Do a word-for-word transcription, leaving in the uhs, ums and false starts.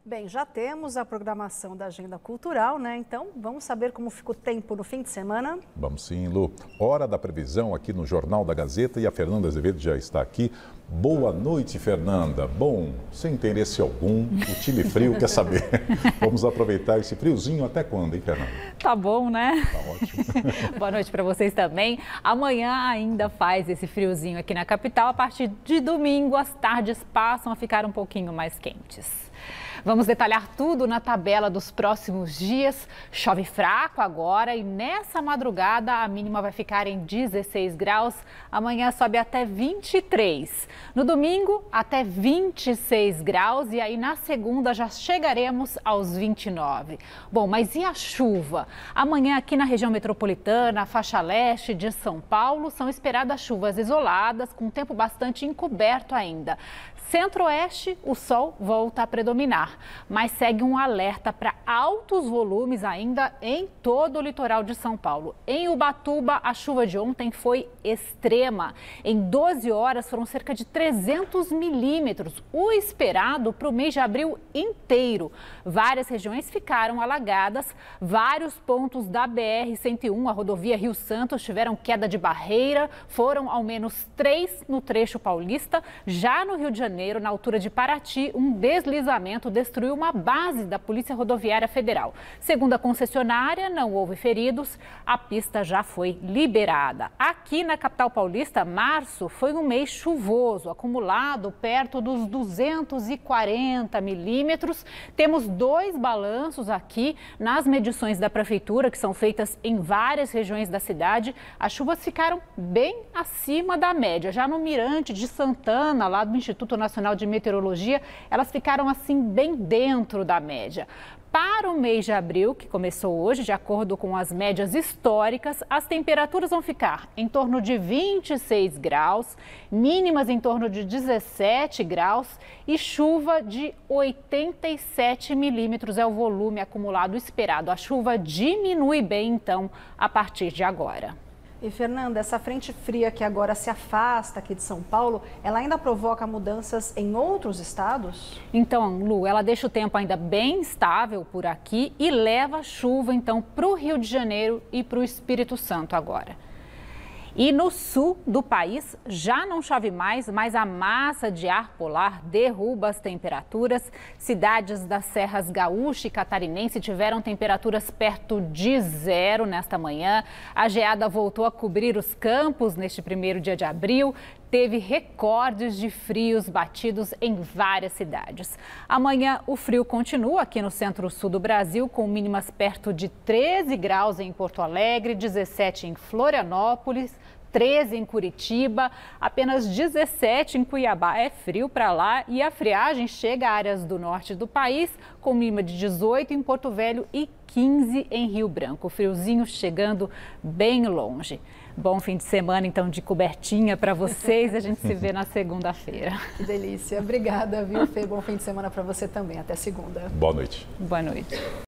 Bem, já temos a programação da agenda cultural, né? Então, vamos saber como fica o tempo no fim de semana? Vamos sim, Lu. Hora da previsão aqui no Jornal da Gazeta e a Fernanda Azevedo já está aqui. Boa noite, Fernanda. Bom, sem interesse algum, o time frio quer saber. Vamos aproveitar esse friozinho até quando, hein, Fernanda? Tá bom, né? Tá ótimo. Boa noite para vocês também. Amanhã ainda faz esse friozinho aqui na capital. A partir de domingo, as tardes passam a ficar um pouquinho mais quentes. Vamos detalhar tudo na tabela dos próximos dias. Chove fraco agora e nessa madrugada a mínima vai ficar em dezesseis graus. Amanhã sobe até vinte e três. No domingo, até vinte e seis graus e aí na segunda já chegaremos aos vinte e nove. Bom, mas e a chuva? Amanhã aqui na região metropolitana, faixa leste de São Paulo, são esperadas chuvas isoladas com tempo bastante encoberto ainda. Centro-oeste, o sol volta a predominar, mas segue um alerta para altos volumes ainda em todo o litoral de São Paulo. Em Ubatuba, a chuva de ontem foi extrema. Em doze horas foram cerca de trezentos milímetros, o esperado para o mês de abril inteiro. Várias regiões ficaram alagadas, vários pontos da B R cento e um, a rodovia Rio Santos, tiveram queda de barreira, foram ao menos três no trecho paulista. Já no Rio de Janeiro, na altura de Paraty, um deslizamento destruiu uma base da Polícia Rodoviária Federal. Segundo a concessionária, não houve feridos, a pista já foi liberada. Aqui na capital paulista, março foi um mês chuvoso, acumulado perto dos duzentos e quarenta milímetros. Temos dois balanços aqui nas medições da prefeitura, que são feitas em várias regiões da cidade. As chuvas ficaram bem acima da média. Já no Mirante de Santana, lá do Instituto Nacional de Meteorologia, elas ficaram assim bem dentro da média. Para o mês de abril, que começou hoje, de acordo com as médias históricas, as temperaturas vão ficar em torno de vinte e seis graus, mínimas em torno de dezessete graus e chuva de oitenta e sete milímetros é o volume acumulado esperado. A chuva diminui bem, então, a partir de agora. E, Fernanda, essa frente fria que agora se afasta aqui de São Paulo, ela ainda provoca mudanças em outros estados? Então, Lu, ela deixa o tempo ainda bem estável por aqui e leva chuva, então, para o Rio de Janeiro e para o Espírito Santo agora. E no sul do país já não chove mais, mas a massa de ar polar derruba as temperaturas. Cidades das serras gaúcha e catarinense tiveram temperaturas perto de zero nesta manhã. A geada voltou a cobrir os campos neste primeiro dia de abril. Teve recordes de frios batidos em várias cidades. Amanhã o frio continua aqui no centro-sul do Brasil, com mínimas perto de treze graus em Porto Alegre, dezessete em Florianópolis, treze em Curitiba, apenas dezessete em Cuiabá. É frio para lá e a friagem chega a áreas do norte do país, com mínima de dezoito em Porto Velho e quinze em Rio Branco. O friozinho chegando bem longe. Bom fim de semana, então, de cobertinha para vocês. A gente se vê na segunda-feira. Que delícia. Obrigada, viu, Fê? Bom fim de semana para você também. Até segunda. Boa noite. Boa noite.